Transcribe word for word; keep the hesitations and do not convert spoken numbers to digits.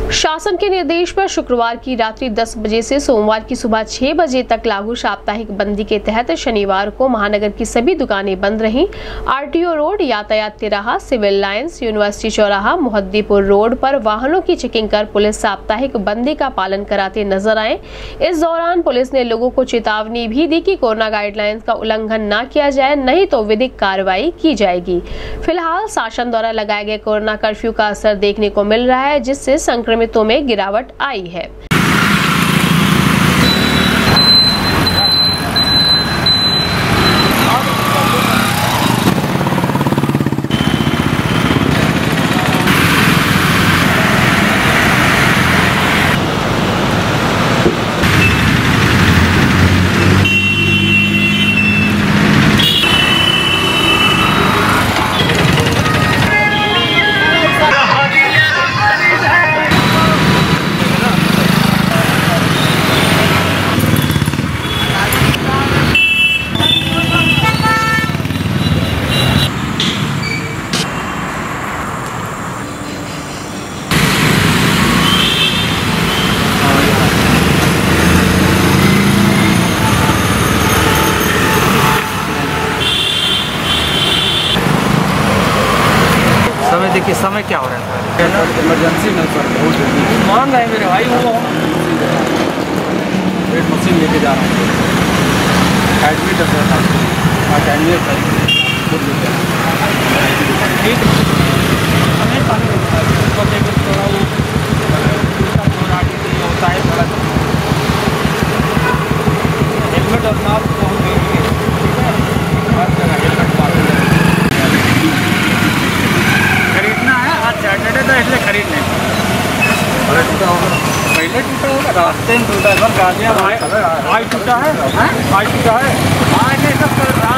शासन के निर्देश पर शुक्रवार की रात्रि दस बजे से सोमवार की सुबह छह बजे तक लागू साप्ताहिक बंदी के तहत शनिवार को महानगर की सभी दुकानें बंद रहीं। आरटीओ रोड, यातायात तिराहा, सिविल लाइंस, यूनिवर्सिटी चौराहा, मोहद्दीपुर रोड पर वाहनों की चेकिंग कर पुलिस साप्ताहिक बंदी का पालन कराते नजर आए। इस दौरान पुलिस ने लोगों को चेतावनी भी दी कि कोरोना गाइडलाइंस का उल्लंघन न किया जाए, नहीं तो विधिक कार्रवाई की जाएगी। फिलहाल शासन द्वारा लगाए गए कोरोना कर्फ्यू का असर देखने को मिल रहा है, जिससे संक्रमितों में गिरावट आई है। समय देखिए, समय क्या हो रहा है? इमरजेंसी में सर बहुत जरूरी मान रहे मेरे भाई, वो वेट मशीन लेके जा रहा हूँ। एडमिट है सर, आज एडमिट है। ठीक हमें पानी होता है, थोड़ा वो होता है थोड़ा हेलमेट और मास्क बहुत जरूरी है। ठीक है, हर जगह हेलमेट मास्क खरीदना है। आज सैटरडे था इसलिए खरीद लें। पहले टूटा होगा, पहले टूटा होगा, रास्ते में टूटा है सर। गाड़ियाँ आज टूटा है, आज टूटा है, आज नहीं सब